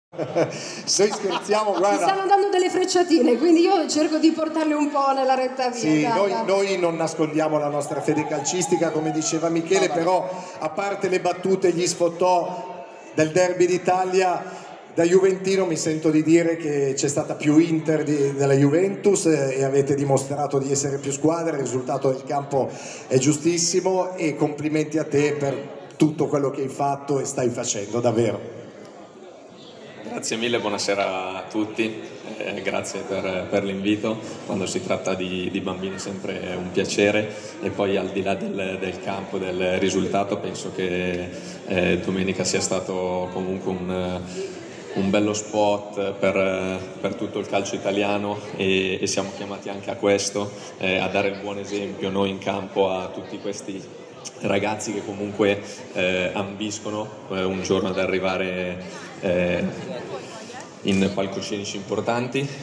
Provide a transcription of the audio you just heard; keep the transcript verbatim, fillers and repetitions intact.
Se scherziamo, guarda. Mi stanno dando delle frecciatine, quindi io cerco di portarle un po' nella retta via. Sì, dai, noi, dai. noi non nascondiamo la nostra fede calcistica, come diceva Michele, però a parte le battute, gli sfottò del derby d'Italia, da juventino mi sento di dire che c'è stata più Inter di, della Juventus e avete dimostrato di essere più squadra, il risultato del campo è giustissimo e complimenti a te per tutto quello che hai fatto e stai facendo, davvero. Grazie mille, buonasera a tutti, eh, grazie per, per l'invito. Quando si tratta di, di bambini è sempre un piacere, e poi al di là del, del campo, del risultato, penso che eh, domenica sia stato comunque un, un bello spot per, per tutto il calcio italiano, e, e siamo chiamati anche a questo, eh, a dare il buon esempio noi in campo a tutti questi ragazzi che comunque eh, ambiscono eh, un giorno ad arrivare eh, in palcoscenici importanti.